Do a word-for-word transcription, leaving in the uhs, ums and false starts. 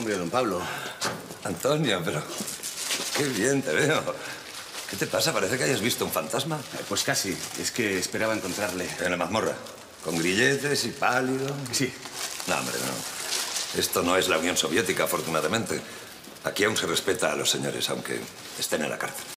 Hombre, don Pablo. Antonio, pero qué bien te veo. ¿Qué te pasa? Parece que hayas visto un fantasma. Eh, pues casi. Es que esperaba encontrarle. En la mazmorra. Con grilletes y pálido. Sí. No, hombre, no. Esto no es la Unión Soviética, afortunadamente. Aquí aún se respeta a los señores, aunque estén en la cárcel.